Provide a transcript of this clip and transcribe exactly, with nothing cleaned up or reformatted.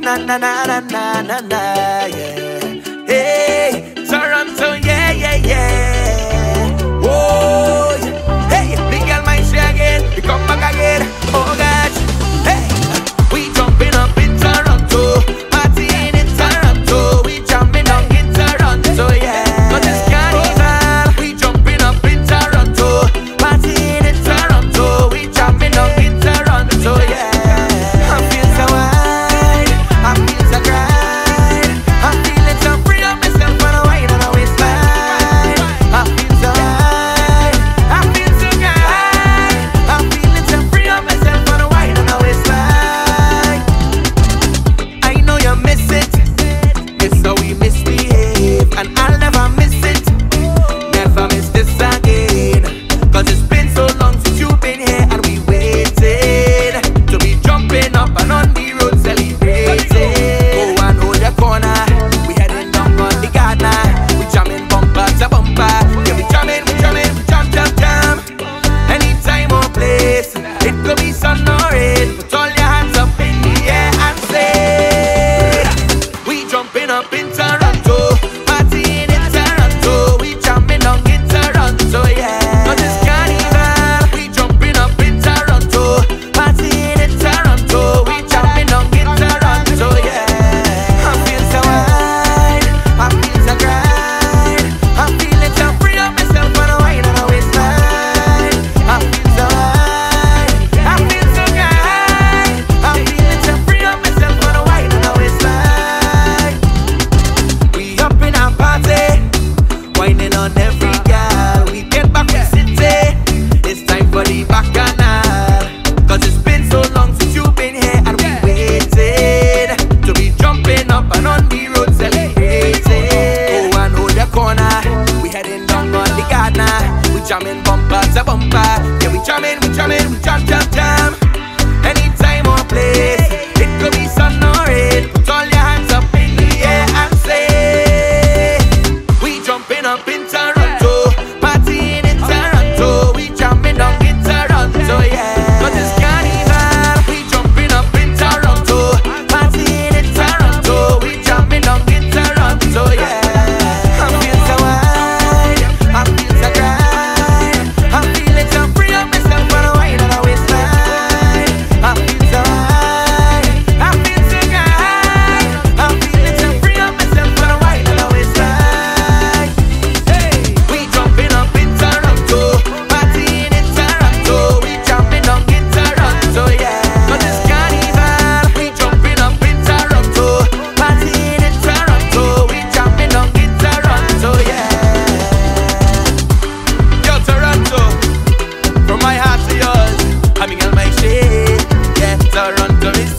Na na na na na na na, yeah. Hey, Toronto, yeah, yeah, yeah. Whoa, yeah. Hey, Miguel Maestre again, we come back again. Oh gosh, hey, we jumping up in Toronto, partying in Toronto, we jumping up in Toronto, yeah. Cause it's Carnival, we jumping up in Toronto, partying in Toronto, we jumping up in Toronto, yeah. I feel so high, I feel so grind, I'm feeling so free of myself on a wine and a waistline. I feel so high, I feel so high, I'm feeling so free of myself on a wine and a waistline. I know you miss it, it's how we misbehave, and I'll never miss it, never miss this again. Cause it's been so long since you've been here and we waited to be jumping up and on the road celebrating. Go and hold your corner, we heading down on the Gardener, we jamming bumper to bumper. Yeah, we jamming, we jamming, we jam, jam, jam. Anytime or place, it could be sun or rain, put all your hands up in the air and say, we jumping up in Toronto, partying in Toronto, we jamming down in Toronto, yeah. Cause it's Carnival, we jumping up in Toronto, partying in Toronto, we jamming down in Toronto, yeah. I feel so high, I feel so grind, I'm feeling so free of myself on a wine and a waistline. I feel so high, I feel so high, I'm feeling so free of myself on a wine and a waistline. We up in our party, whining on every girl. We get back to city, it's time for the bacchanal. Cause it's been so long since you've been here and we waited to be jumping up and on the road celebrating. Go and hold your corner, we heading down on the Gardener, we jamming bumper to bumper. Yeah, we jamming, we jamming, we jam, jam, jam. Anytime or place, it could be sun or rain, put all your hands up in the air and say, we jumping up in Toronto, partying in Toronto, we jamming down in Toronto, yeah. Cause it's Carnival, we jumping up in Toronto, partying in Toronto, we jamming down in Toronto, yeah. I feel so high, I feel so grind, I'm feeling so free of myself on a wine and a waistline. I feel so high, I feel so high, I'm feeling so free of myself on a wine and a waistline. Hey, we jumping up in Toronto, partying in Toronto, we jumping down in Toronto, yeah. Cause it's Carnival, we jumping up in Toronto, partying in Toronto, we jumping down in Toronto, yeah. Yo, Toronto, from my heart to yours, I'm Miguel Maestre, yeah. Toronto is